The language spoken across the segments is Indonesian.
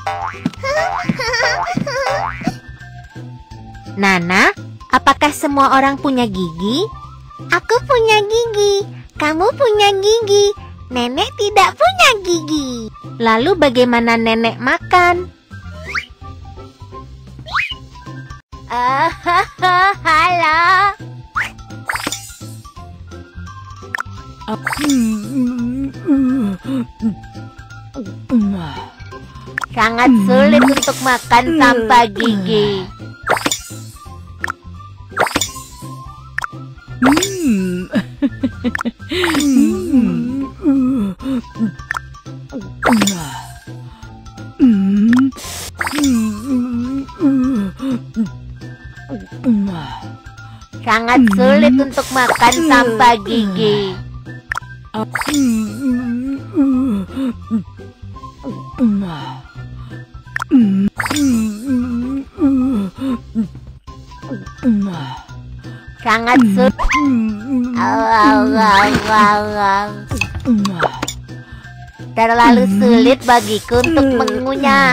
Nana, apakah semua orang punya gigi? Aku punya gigi. Kamu punya gigi. Nenek tidak punya gigi. Lalu bagaimana nenek makan? Halo. Sangat sulit untuk makan tanpa gigi. Sangat sulit untuk makan tanpa gigi. Sangat sulit. Terlalu sulit bagiku untuk mengunyah.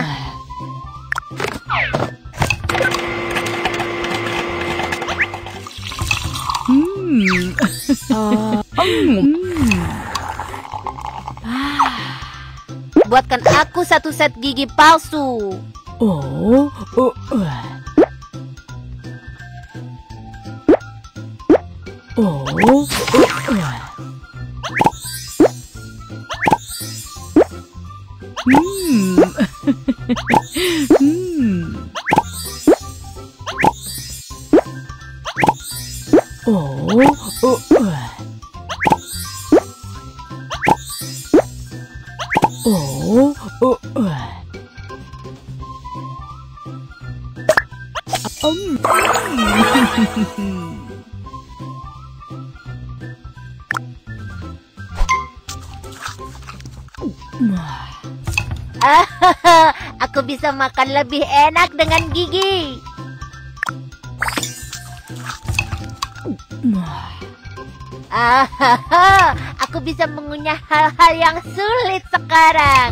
Buatkan aku satu set gigi palsu. Aku bisa makan lebih enak dengan gigi. Aku bisa mengunyah hal-hal yang sulit sekarang.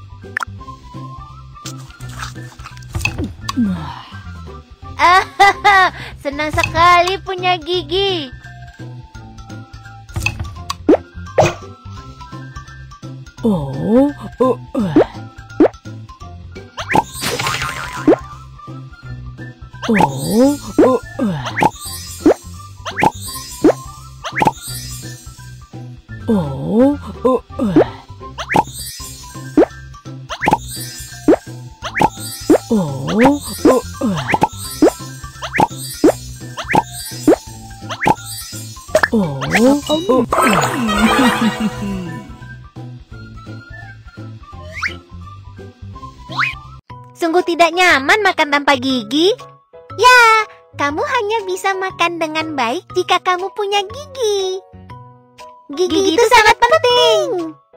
Senang sekali punya gigi. Sungguh tidak nyaman makan tanpa gigi. Ya, kamu hanya bisa makan dengan baik jika kamu punya gigi. Gigi itu sangat penting.